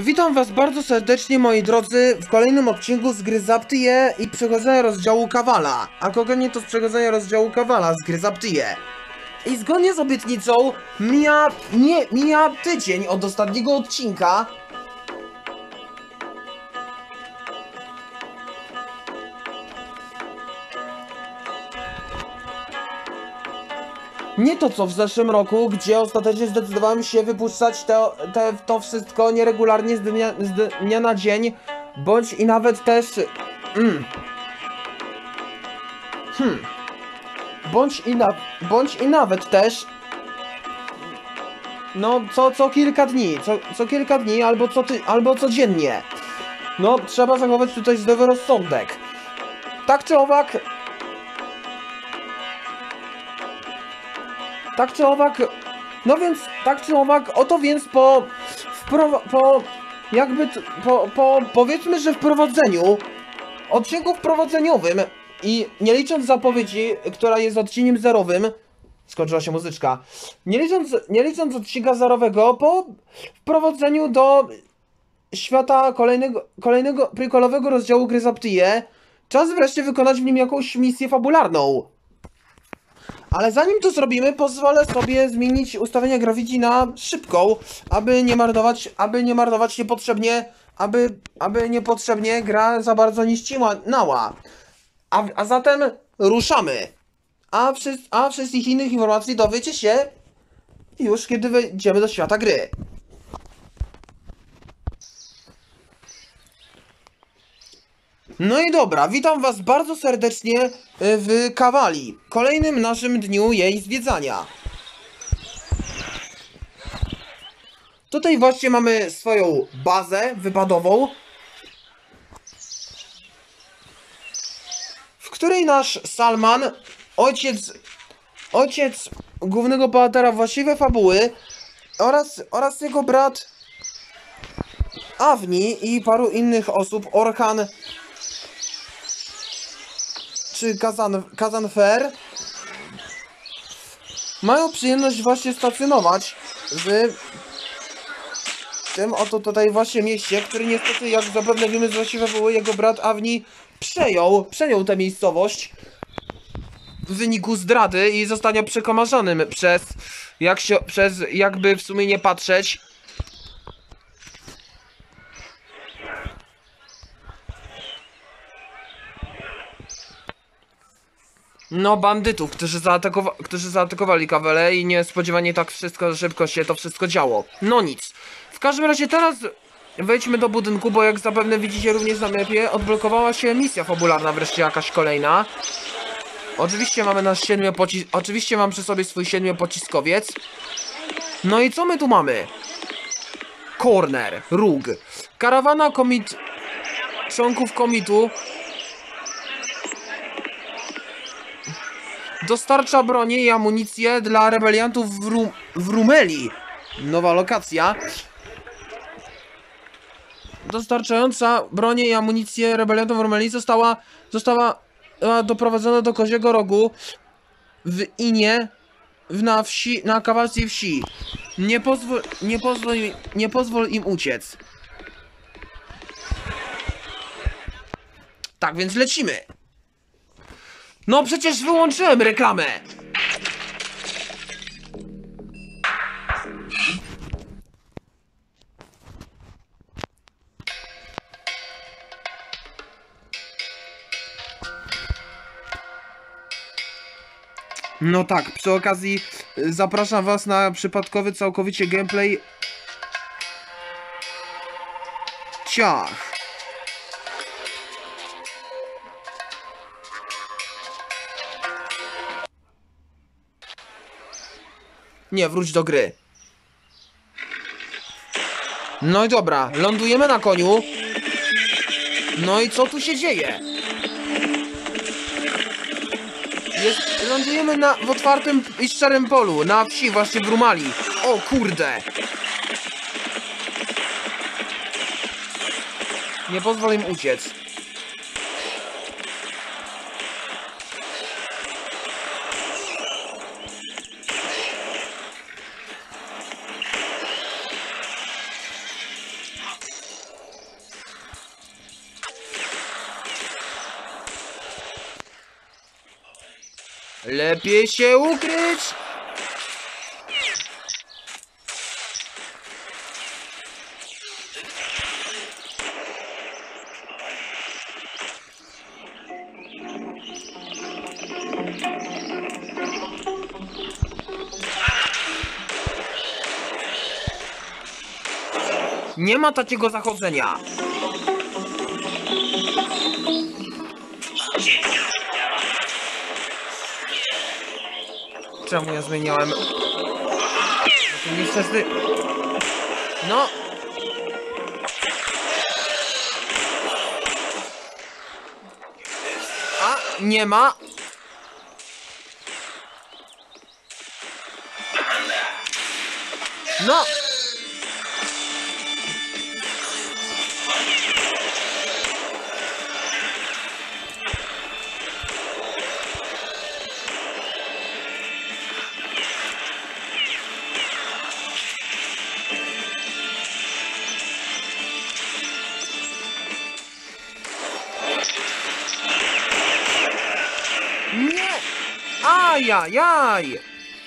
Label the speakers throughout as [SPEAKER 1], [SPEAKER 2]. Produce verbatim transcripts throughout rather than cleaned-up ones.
[SPEAKER 1] Witam was bardzo serdecznie, moi drodzy, w kolejnym odcinku z gry Zaptije i przechodzenia rozdziału Kawala. A konkretnie to z przechodzenia rozdziału Kawala z gry Zaptije. I zgodnie z obietnicą mija, nie, mija tydzień od ostatniego odcinka. Nie to co w zeszłym roku, gdzie ostatecznie zdecydowałem się wypuszczać te, te, to wszystko nieregularnie z dnia, z dnia na dzień, bądź i nawet też... Mm, hmm, bądź i, na, bądź i nawet też... No, co, co kilka dni, co, co kilka dni, albo co ty, albo codziennie. No, trzeba zachować tutaj zdrowy rozsądek. Tak czy owak... Tak czy owak, no więc, tak czy owak, oto więc po, po, jakby, t, po, po, powiedzmy, że wprowadzeniu, odcinku wprowadzeniowym i nie licząc zapowiedzi, która jest odcinkiem zerowym, skończyła się muzyczka, nie licząc, nie licząc odcinka zerowego, po wprowadzeniu do świata kolejnego, kolejnego prequelowego rozdziału gry Zaptije, czas wreszcie wykonać w nim jakąś misję fabularną. Ale zanim to zrobimy, pozwolę sobie zmienić ustawienia grafiki na szybką, aby nie marnować, aby nie marnować niepotrzebnie, aby, aby niepotrzebnie gra za bardzo nie ścinała. A, a zatem ruszamy. A, wszy, a wszystkich innych informacji dowiecie się już kiedy wejdziemy do świata gry. No i dobra, witam was bardzo serdecznie w Kawali, kolejnym naszym dniu jej zwiedzania. Tutaj właśnie mamy swoją bazę wypadową, w której nasz Salman, ojciec, ojciec głównego bohatera właściwej fabuły oraz, oraz jego brat Avni i paru innych osób, Orhan czy Kazan, Kazanfer, mają przyjemność właśnie stacjonować w tym oto tutaj właśnie mieście, który niestety, jak zapewne wiemy z właściwej fabuły, jego brat Avni przejął, przejął tę miejscowość w wyniku zdrady i zostania przekomarzonym przez, jak się, przez jakby w sumie nie patrzeć, no bandytów, którzy, zaatakowa którzy zaatakowali Kawalę i niespodziewanie tak wszystko szybko się to wszystko działo. No nic. W każdym razie teraz wejdźmy do budynku, bo jak zapewne widzicie również na mapie, odblokowała się misja fabularna wreszcie jakaś kolejna. Oczywiście mamy nasz siedmiopocis... Oczywiście mam przy sobie swój siedmiopociskowiec. No i co my tu mamy? Corner, róg. Karawana komit... członków komitu dostarcza bronię i amunicję dla rebeliantów w, Rum w Rumelii. Nowa lokacja. Dostarczająca bronię i amunicję rebeliantom w Rumelii została, została doprowadzona do Koziego Rogu w Inie, w, na wsi, na kawalskiej wsi. Nie pozwól, nie pozwól, nie pozwól im uciec. Tak więc lecimy. No przecież wyłączyłem reklamę! No tak, przy okazji zapraszam was na przypadkowy całkowicie gameplay. Ciach! Nie, wróć do gry. No i dobra, lądujemy na koniu. No i co tu się dzieje? Jest, lądujemy na, w otwartym i szczerym polu, na wsi właśnie w Rumalii. O kurde! Nie pozwól im uciec. Lepiej się ukryć! Nie ma takiego zachodzenia. Czemu ja zmieniałem? Znaczy, niestety... No. A, nie ma. No. Nie! Ajajaj!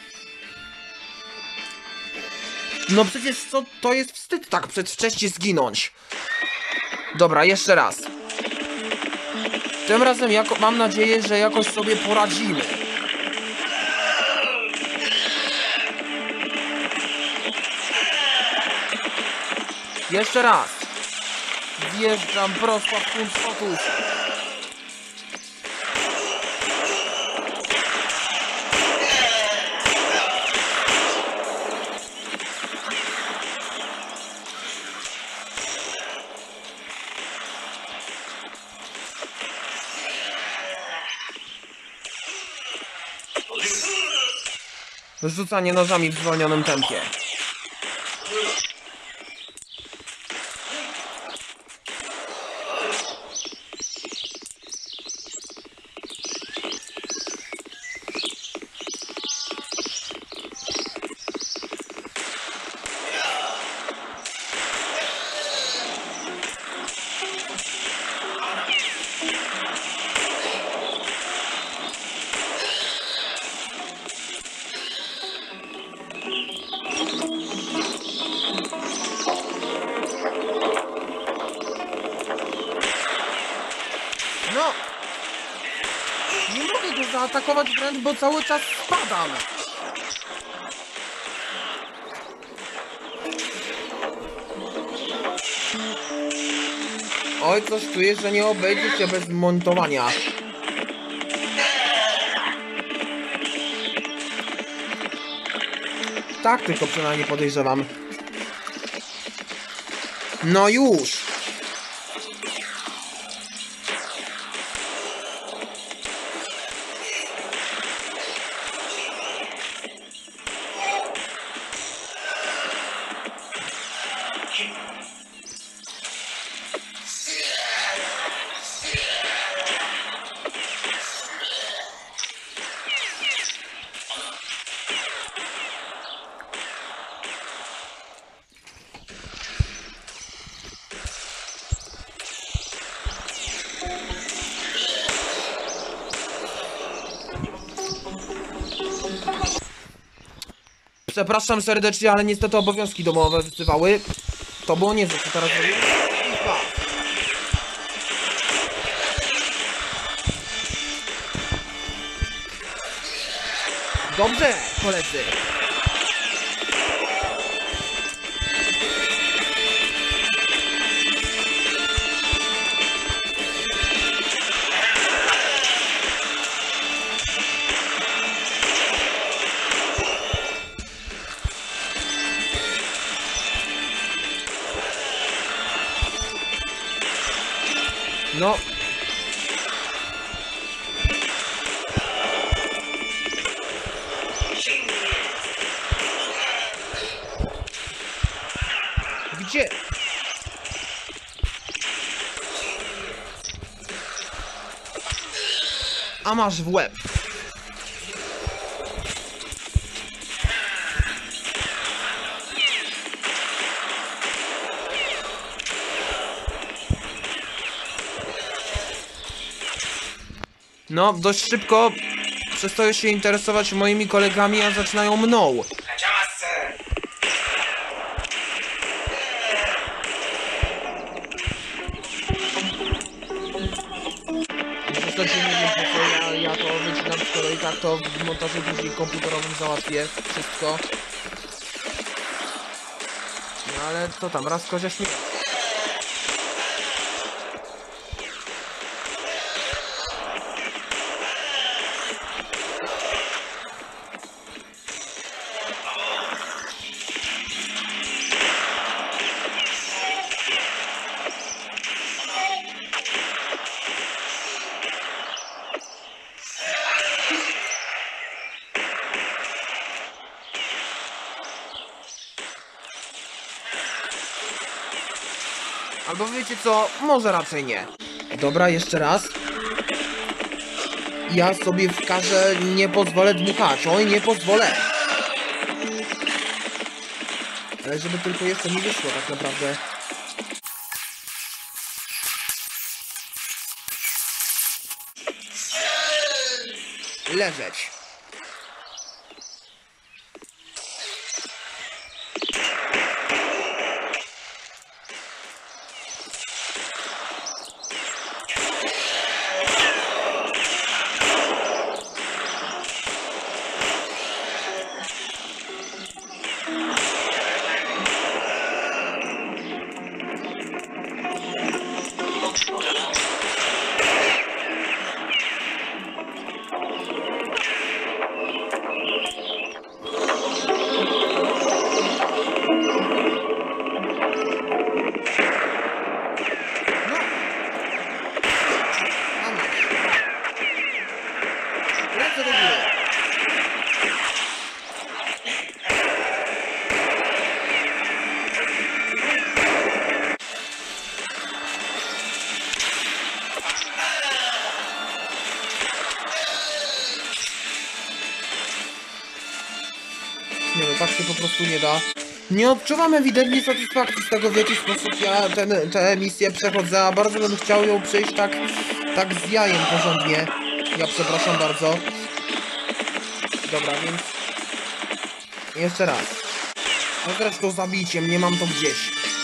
[SPEAKER 1] No przecież co, to jest wstyd tak przedwcześnie zginąć. Dobra, jeszcze raz. Tym razem jako, mam nadzieję, że jakoś sobie poradzimy. Jeszcze raz. Wjeżdżam prosto w punkt fotus. Rzucanie nożami w zwolnionym tempie. No! Nie mogę go zaatakować wręcz, bo cały czas spadam! Oj, coś czuję, że nie obejdzie się bez montowania. Tak tylko przynajmniej podejrzewam. No już! Przepraszam serdecznie, ale niestety obowiązki domowe wzywały. To było niezłe, co teraz robię. Dobrze, koledzy. No. Gdzie? A masz w łeb. No, dość szybko przestają się interesować moimi kolegami, a zaczynają mną. W zasadzie nie wiem po co ja, ja to wycinam, skoro i tak to w montażu później komputerowym załatwię wszystko. No ale co tam, raz kozia śmierć. Albo wiecie co, może raczej nie. Dobra, jeszcze raz. Ja sobie wkażę, nie pozwolę dmuchać. Oj, nie pozwolę. Ale żeby tylko jeszcze mi wyszło tak naprawdę. Leżeć. Nie no, tak się po prostu nie da. Nie odczuwam ewidentnie satysfakcji z tego, w jaki sposób ja ten, tę misję przechodzę, a bardzo bym chciał ją przejść tak, tak z jajem porządnie. Ja przepraszam bardzo. Dobra, więc... Jeszcze raz. No zresztą zabijcie mnie, mam to gdzieś.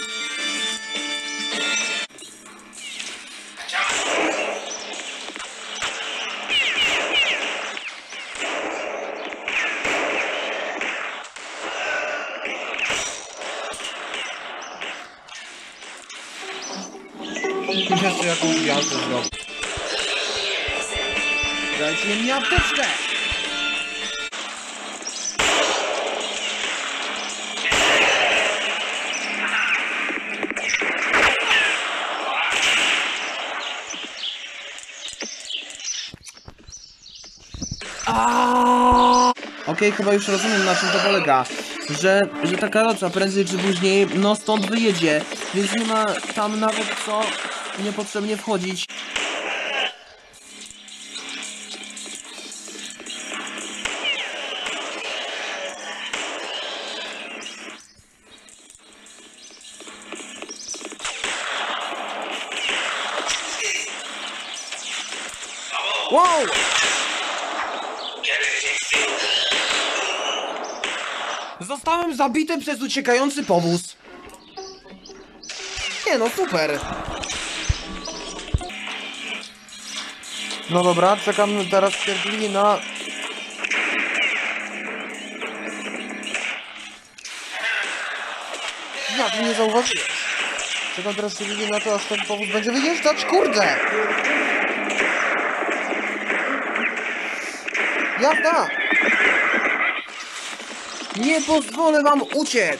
[SPEAKER 1] Jeszcze jakąś gwiazdę zrobię. Dajcie mi apteczkę! Okej, okay, chyba już rozumiem, na czym to polega. Że, że ta karoca prędzej czy później no stąd wyjedzie, więc nie ma tam nawet co niepotrzebnie wchodzić. Wow! Zostałem zabity przez uciekający powóz. Nie no, super. No dobra, czekam teraz cierpliwie na... Jak mnie zauważyłeś? Czekam teraz cierpliwie na to, aż ten powóz będzie wyjeżdżać, kurde! Jazda! Nie pozwolę wam uciec!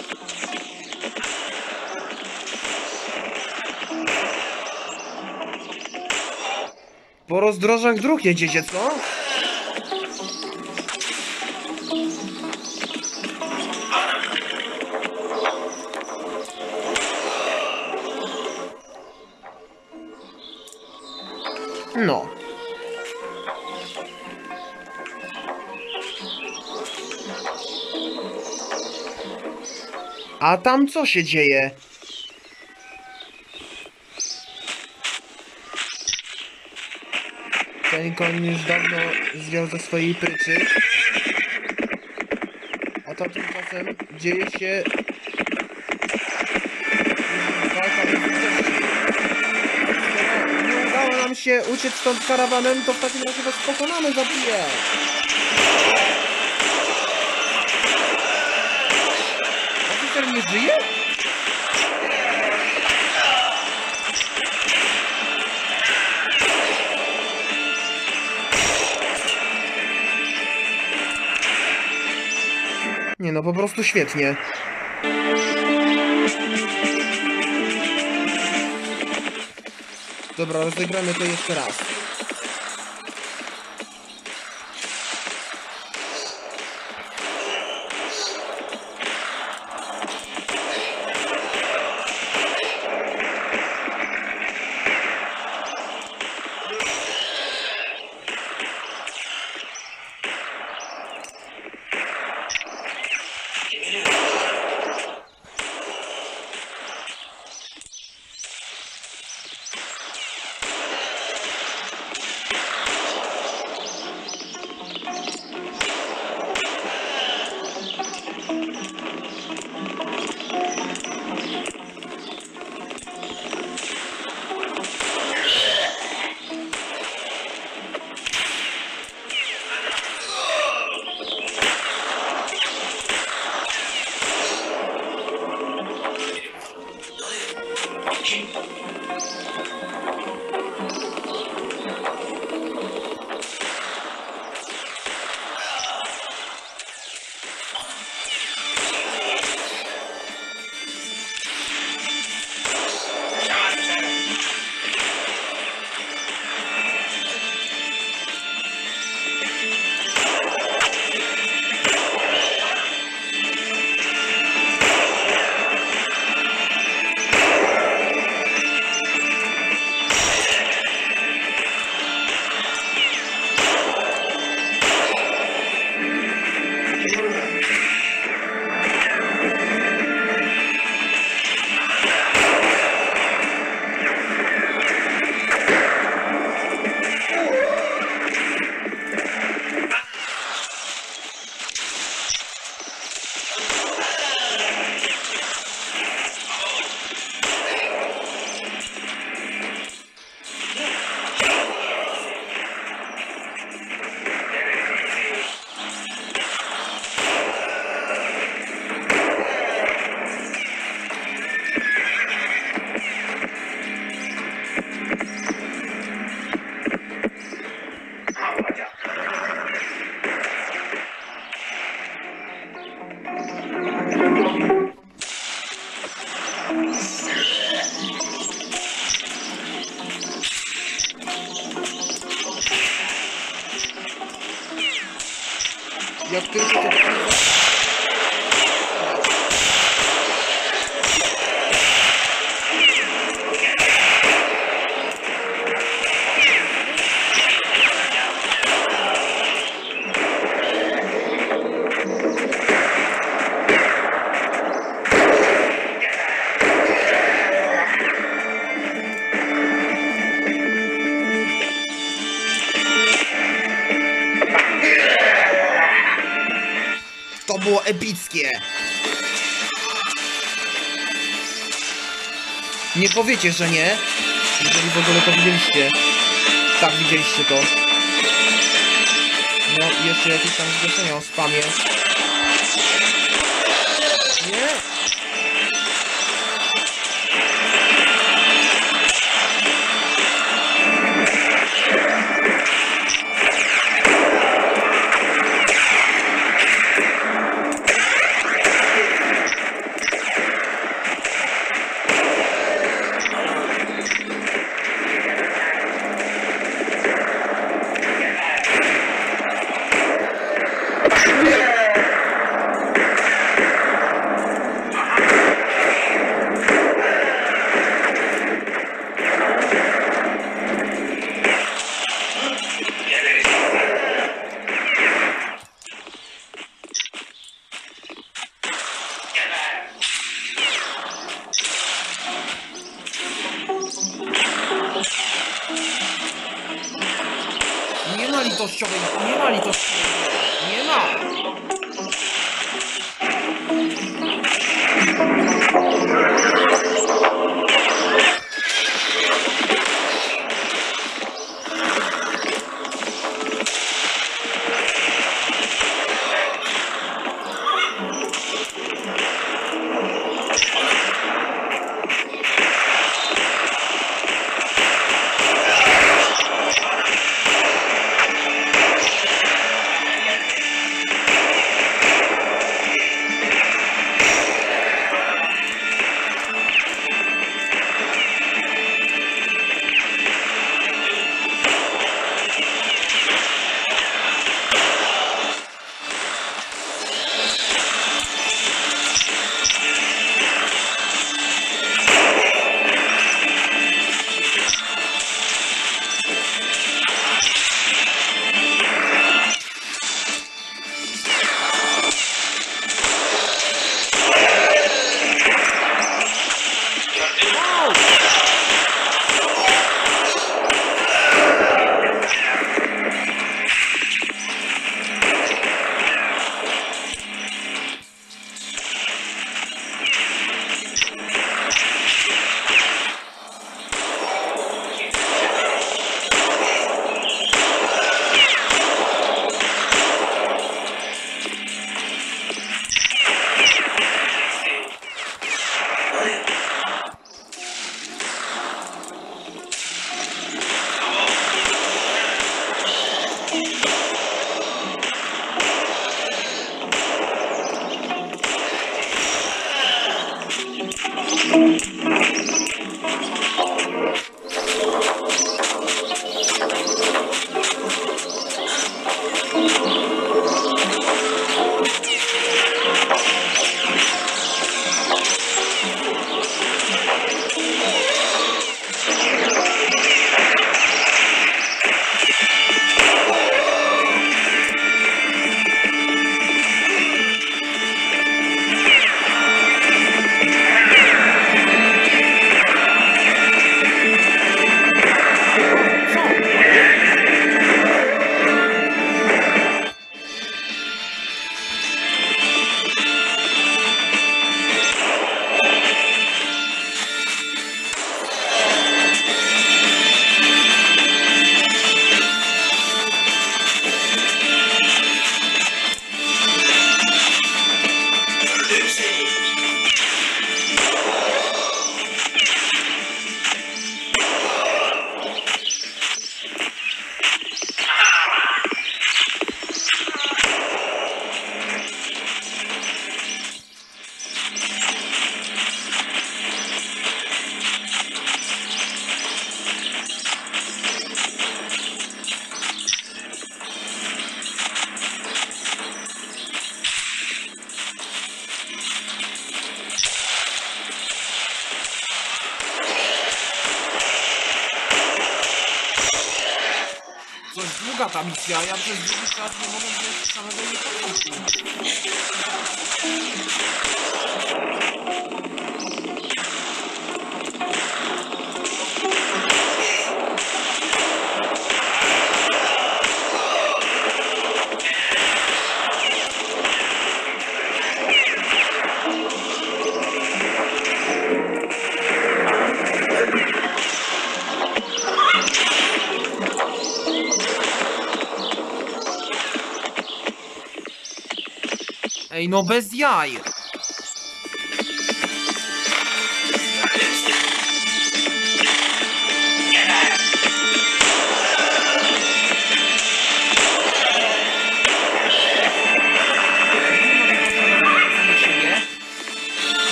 [SPEAKER 1] Po rozdrożach dróg jedziecie, co? No. A tam co się dzieje? Ten koń już dawno zwiał ze swojej pryczy. A to tymczasem dzieje się walka bezlitości. Skoro nie udało nam się uciec stąd karawanem, to w takim razie was pokonamy, zabiję! Oficer nie żyje? Nie no, po prostu świetnie. Dobra, rozegramy to jeszcze raz. Jak tylko to... To było epickie! Nie powiecie, że nie, jeżeli w ogóle to widzieliście. Tak, widzieliście to. No i jeszcze jakieś tam zgłoszenia o spamie. Nie! litościowej, nie ma litościowej, nie ma. Długa ta misja, ja przez długi czas nie mogę wziąć samego jej początku. Ej, no bez jaj!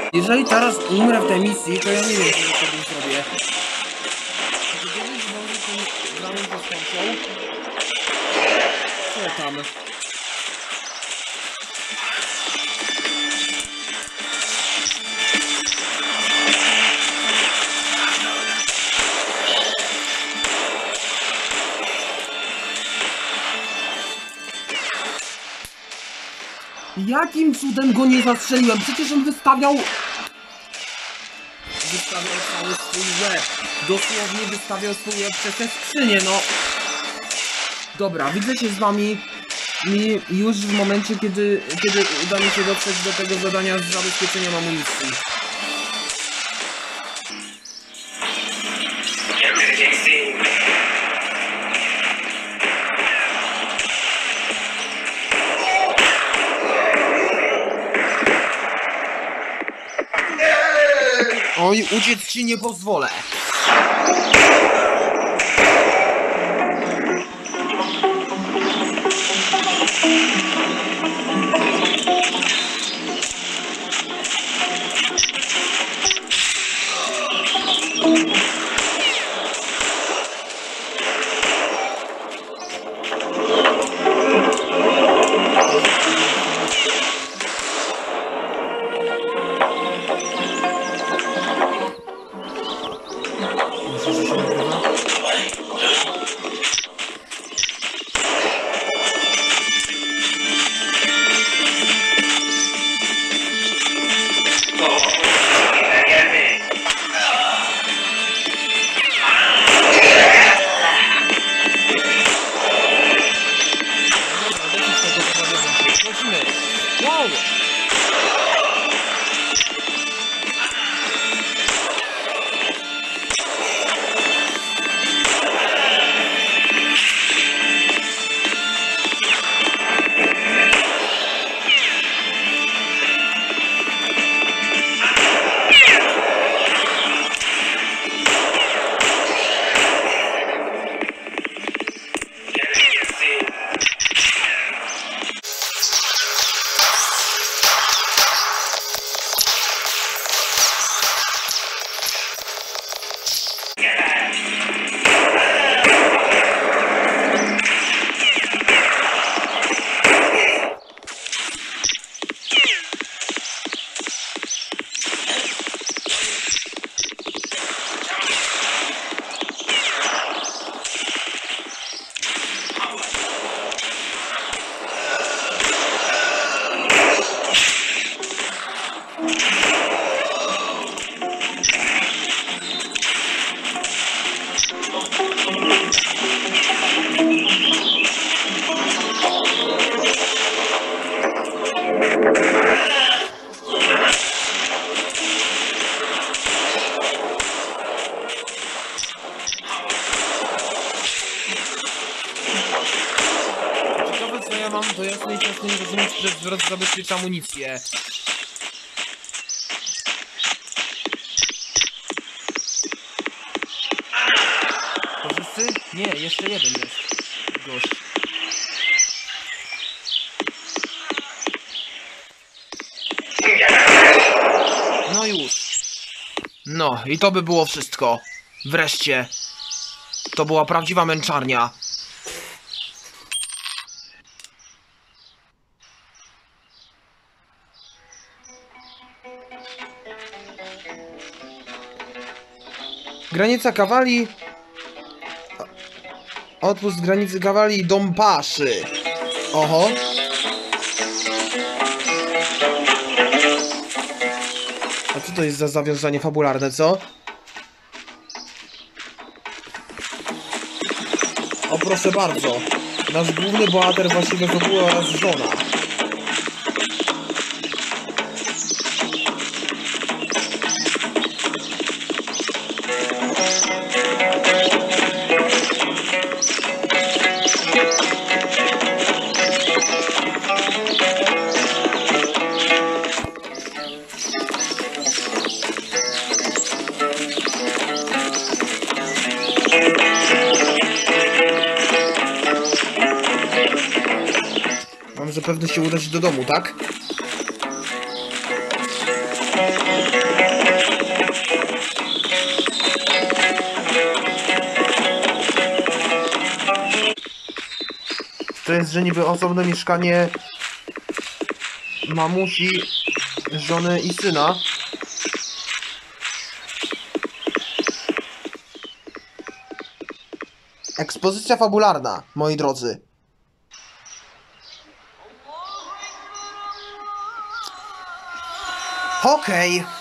[SPEAKER 1] Jeżeli teraz umrę w tej misji, to ja nie wiem, co sobie zrobię. Kiedyś znowu tą gramą zaskoczą. Co tam? Jakim cudem go nie zastrzeliłem? Przecież on wystawiał... Wystawiał cały swój łeb. Dosłownie wystawiał swój łeb przez te skrzynie, no. Dobra, widzę się z wami mi już w momencie, kiedy, kiedy uda mi się dotrzeć do tego zadania z zabezpieczeniem amunicji. Oj, uciec ci nie pozwolę. Do jasnej ciasnej rozumieć, że zwrot zabezpiecza amunicję. To wszyscy? Nie, jeszcze jeden jest gość. No już. No i to by było wszystko. Wreszcie. To była prawdziwa męczarnia. Granica Kawali. Odpust granicy Kawali i dom paszy. Oho. A co to jest za zawiązanie fabularne, co? O, proszę bardzo. Nasz główny bohater właściwie fabuły oraz żona. Mam zapewne się udać do domu, tak? to jest, że niby osobne mieszkanie mamusi, żony i syna. Ekspozycja fabularna, moi drodzy. Okej. Okay.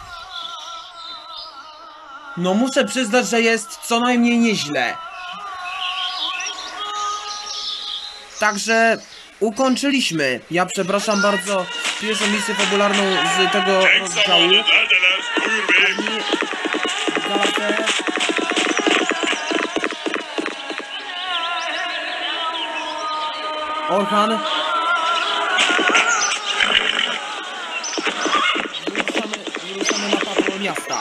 [SPEAKER 1] No muszę przyznać, że jest co najmniej nieźle. Także ukończyliśmy. Ja przepraszam bardzo pierwszą misję fabularną z tego rozdziału. Orhan. Wyruszamy, wyruszamy na patrol miasta.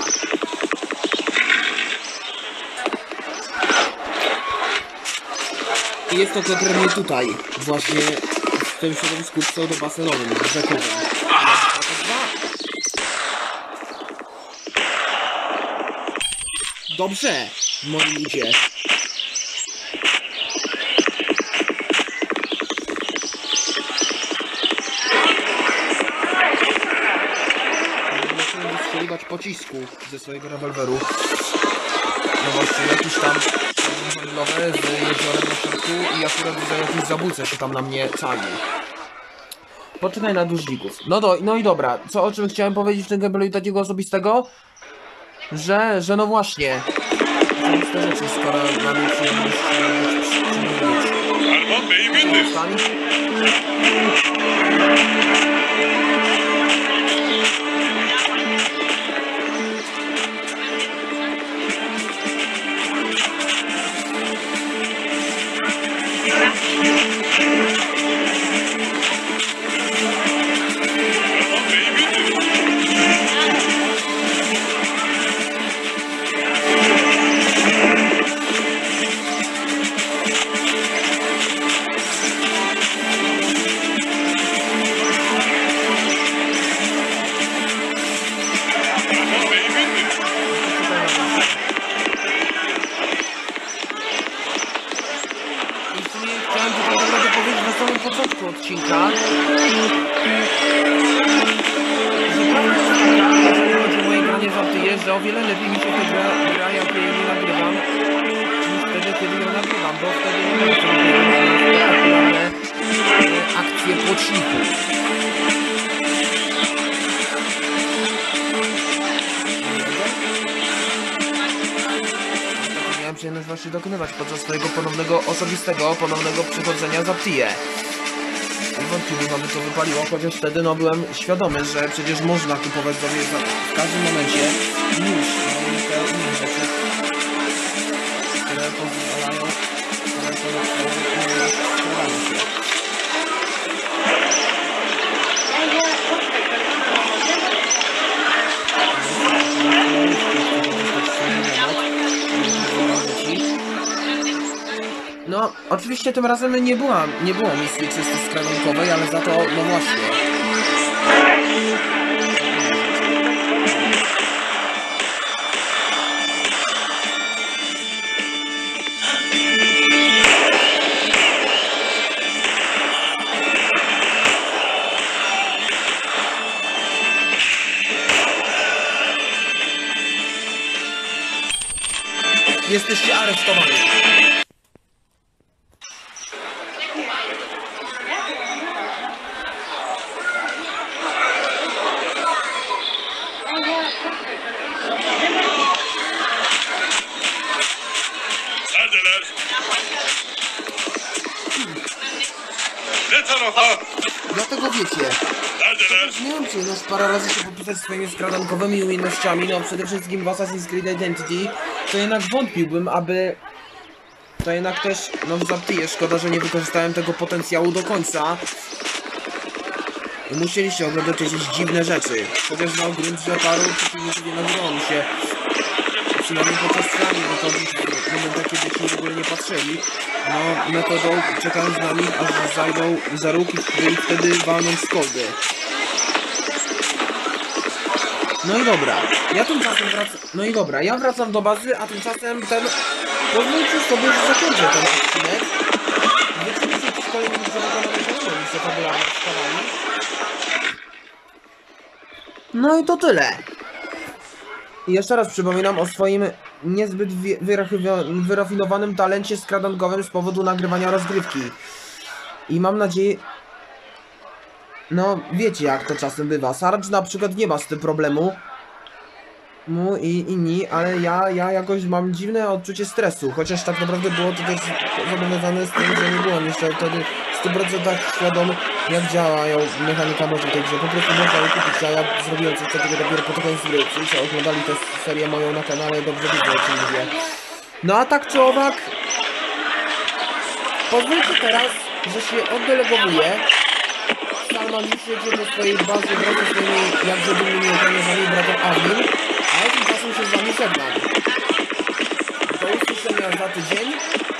[SPEAKER 1] I jest to konkretnie tutaj, właśnie w tym środowisku pseudo-basenowym, rzekowym. Dobrze, moi ludzie. Musimy wystrzeliwać pocisku ze swojego rewolweru. No właśnie, jakiś tam handlowe z jeziorem na środku i akurat za jakiś zabójca się tam na mnie cali. Poczekaj na dłużników. No, do, no i dobra, co o czym chciałem powiedzieć w tym gameplayu takiego osobistego? Że, że no właśnie. Osobiste rzeczy, skoro mamy przyjemność przymówić. Odcinka. Jeżeli chodzi o moje granie żartuję, że o wiele lepiej mi się to gra, gra jak jej nie nagrywam, niż wtedy, kiedy ją nagrywam, bo wtedy nie mam spektakularne akcje płotników. Miałem przyjemność właśnie dokonywać podczas swojego ponownego, osobistego, ponownego przychodzenia za Ptię. Wątpliwie wam to wypaliło, chociaż wtedy no byłem świadomy, że przecież można kupować sobie w każdym momencie już te inne rzeczy, które pozwalają strzelaniu się. No, oczywiście tym razem nie była, nie było misji czysto skradunkowej, ale za to, no właśnie. Jesteście aresztowani. Dlatego wiecie, miałem przyjemność parę razy się popisać swoimi skradankowymi umiejętnościami, no przede wszystkim w Assassin's Creed Identity, to jednak wątpiłbym, aby... To jednak też, no w Zaptię, szkoda, że nie wykorzystałem tego potencjału do końca. I musieliście oglądać jakieś dziwne rzeczy, chociaż na grunt, że paru przeciwników nie nazywało mi się, przynajmniej podczas strzelania wychodzić w momentach, kiedy ci w ogóle nie patrzyli. No, metodą czekając na nich, aż zajdą za róg i wtedy walną z kolby. No i dobra, ja tymczasem wracam... No i dobra, ja wracam do bazy, a tymczasem ten... Pozwólcie sobie, że zakończę ten odcinek. Widzimy się w kolejnym fabularne wskazali. No i to tyle. I jeszcze raz przypominam o swoim niezbyt wyrafinowanym talencie skradankowym z powodu nagrywania rozgrywki. I mam nadzieję... No, wiecie jak to czasem bywa. Sarge na przykład nie ma z tym problemu. Mu i inni, ale ja, ja jakoś mam dziwne odczucie stresu. Chociaż tak naprawdę było to też zobowiązane z tym, że nie byłem jeszcze wtedy w stu procentach świadom, jak działają mechanika może w tej grze. Po prostu można je kupić, a ja zrobiłem coś takiego dopiero po koniec gry. Ci, co oglądali tę serię moją na kanale, dobrze widzą, o czym mówię. No a tak czy owak, pozwólcie teraz, że się oddelegowuję. Salman już jedzie do swojej bazy wraz ze swoimi jakże dumnymi ochroniarzami bratem Armin, a ja tymczasem się z wami żegnam. Do usłyszenia za tydzień.